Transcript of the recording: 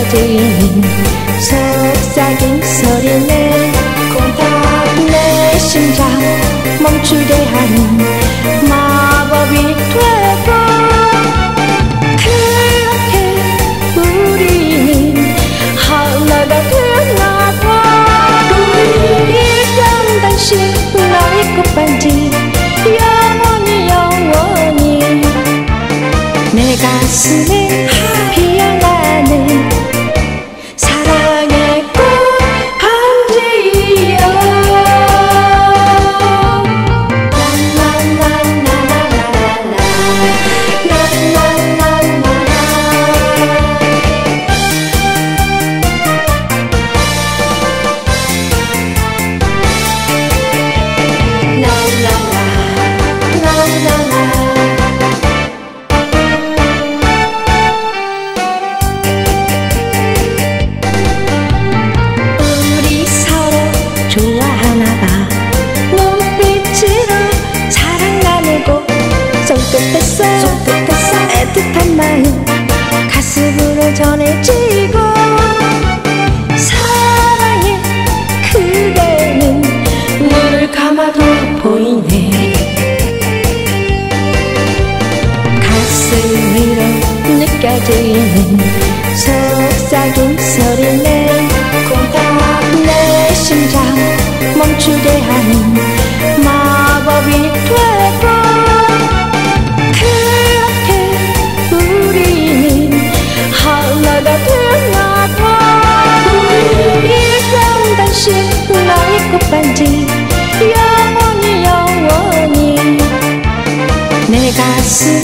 느껴지는 속삭임 소리는 콩닥 내 심장 멈추게 하는 마법이 되고 그렇게 우리는 하나가 되었나봐. 일편단심 나의 꽃반지 영원히 영원히 내 가슴에 피어나는 사랑의 꽃반지여. 좋아하나봐. 눈빛으로 사랑 나누고 손끝에서 애틋한 마음 가슴으로 전해지고 사랑해 그대는 눈을 감아도 보이네. 가슴으로 느껴지는 속삭임 소리는 콩닥 내 심장 멈추게 하는 마법이 되고 그렇게 우리는 하나가 되었나봐. 일편단심 나의 꽃반지 영원히 영원히 내 가슴